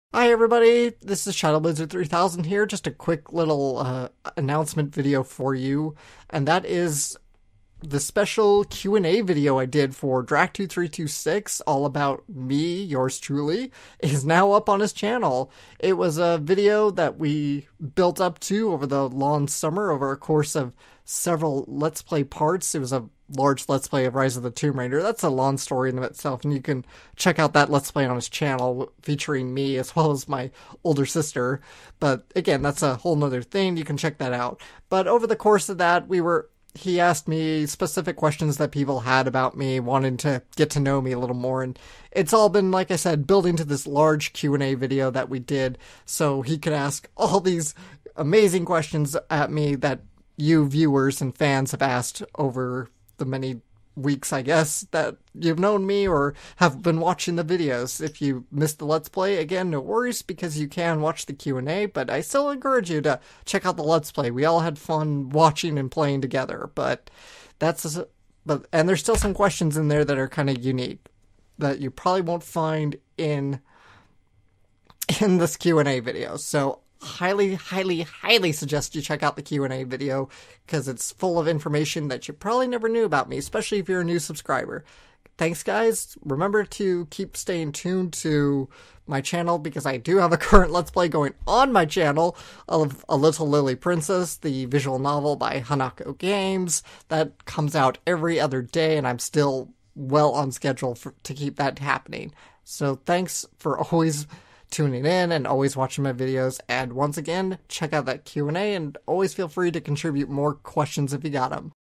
Hi everybody, this is ShadowBlazzer3000 here. Just a quick little announcement video for you, and that is the special Q&A video I did for Drac2326, all about me, yours truly, is now up on his channel. It was a video that we built up to over the long summer over a course of several Let's Play parts. It was a large Let's Play of Rise of the Tomb Raider. That's a long story in itself, and you can check out that Let's Play on his channel featuring me as well as my older sister. But again, that's a whole nother thing. You can check that out. But over the course of that, he asked me specific questions that people had about me, wanting to get to know me a little more, and it's all been, like I said, building to this large Q&A video that we did so he could ask all these amazing questions at me that you viewers and fans have asked over the many weeks, I guess, that you've known me or have been watching the videos. If you missed the Let's Play, again, no worries, because you can watch the Q&A, but I still encourage you to check out the Let's Play. We all had fun watching and playing together, and there's still some questions in there that are kind of unique that you probably won't find in this Q&A video. So highly suggest you check out the Q&A video, because it's full of information that you probably never knew about me, especially if you're a new subscriber. Thanks, guys. Remember to keep staying tuned to my channel, because I do have a current Let's Play going on my channel of A Little Lily Princess, the visual novel by Hanako Games, that comes out every other day, and I'm still well on schedule to keep that happening. So thanks for always tuning in and always watching my videos, and once again, check out that Q&A, and always feel free to contribute more questions if you got them.